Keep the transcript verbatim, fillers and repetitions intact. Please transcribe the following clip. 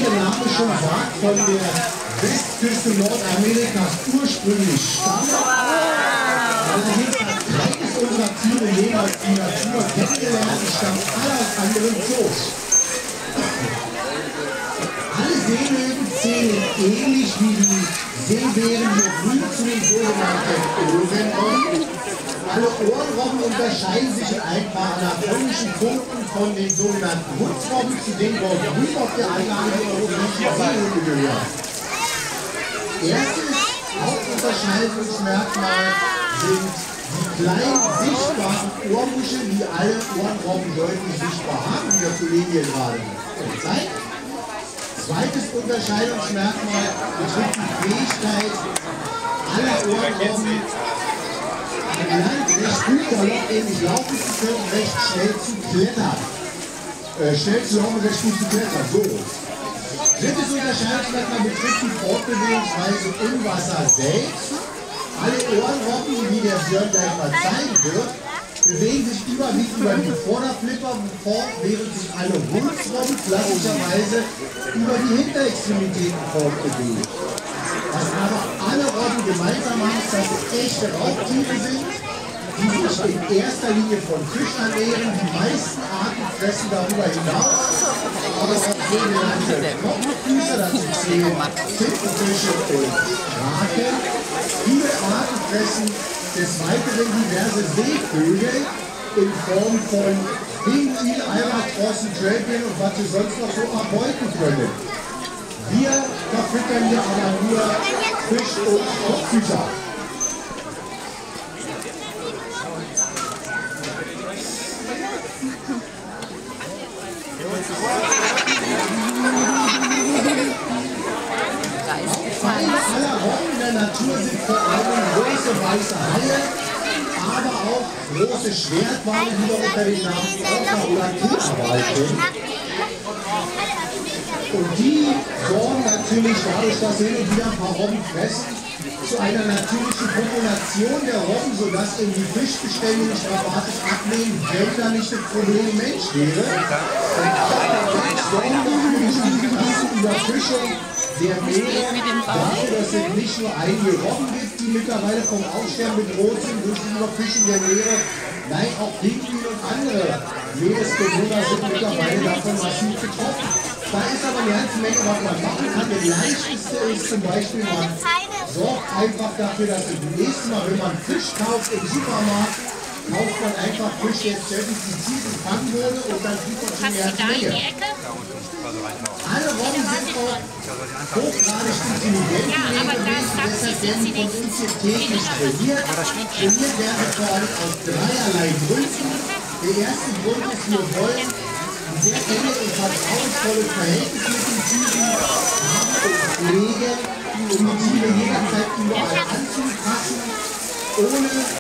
der Name schon sagt, von der Westküste Nordamerikas ursprünglich stammt. Allerdings hat keines unserer Tiere jemals die Natur kennengelernt und stammt alle aus anderen Zoos. Alle Seelöwen zählen ähnlich wie die Seebären hier drüben zu den sogenannten Ohrenrobben. Alle Ohrenrobben unterscheiden sich in ein paar anatomischen Punkten von den sogenannten Hundsrobben, zu denen dort drüben auf der Anlage die europäischen Seehunde gehören. Erstes Hauptunterscheidungsmerkmal sind die kleinen sichtbaren Ohrmuscheln, die alle Ohrenrobben deutlich sichtbar haben, wie der Kollege hier gerade zeigt. Zweites Unterscheidungsmerkmal betrifft die Fähigkeit aller Ohrenrobben, an Land recht gut galoppähnlich laufen zu können, recht schnell zu klettern. Äh, schnell zu laufen, recht gut zu klettern. So. Drittes Unterscheidungsmerkmal betrifft die Fortbewegungsweise im Wasser selbst. Alle Ohrenrobben, wie der Björn gleich mal zeigen wird, bewegen sich überwiegend über die Vorderflipper fort, während sich alle Hundsrobben klassischerweise über die Hinterextremitäten fortbewegen. Was aber alle Robben gemeinsam haben, ist, dass sie echte Raubtiere sind, die sich in erster Linie von Fisch ernähren. Die meisten Arten fressen darüber hinaus, aber auch sogenannte Knochenfüßer, dazu zählen Tintenfische und Kraken. Viele Arten fressen des Weiteren diverse Seevögel in Form von Pinguin, Albatrossen, Trapien und was sie sonst noch so erbeuten können. Wir verfüttern hier aber nur Fisch und Kopffüßer. Feinde aller Robben in der Natur sind vor allem große weiße Haie, aber auch große Schwertwale, die wir unter dem Namen Orca oder Killerball kennen. Und die sorgen natürlich dadurch, dass sie hin und wieder ein paar Robben fressen, zu einer natürlichen Population der Robben, sodass eben die Fischbestände nicht dramatisch abnehmen, wenn da nicht das Problem Mensch wäre. Und auch der Mensch sorgen dafür, dass die gewisse Überfischung der Meere dafür, dass es nicht nur einige Robben gibt, die mittlerweile vom Aussterben bedroht sind durch die Überfischung der Meere. Nein, auch Pinguine und andere Meeresbewohner sind mittlerweile davon massiv betroffen. Da ist aber eine ganze Menge, was man machen kann. Das leichteste ist zum Beispiel, man sorgt einfach dafür, dass das nächste Mal, wenn man Fisch kauft im Supermarkt, kauft man einfach Fisch, der zertifiziert und fangen würde und dann sieht man schon eine ganze Menge. Alle Robben sind auch hochgradig intelligent gewesen, deshalb werden die von uns hier täglich trainiert. Trainiert werden vor allem aus dreierlei Gründen. Der erste Grund ist, wir wollen sehr enge und vertrauensvolle Verhältnis mit den Tieren haben und pflegen, um die Tiere jederzeit überall anzupassen, ohne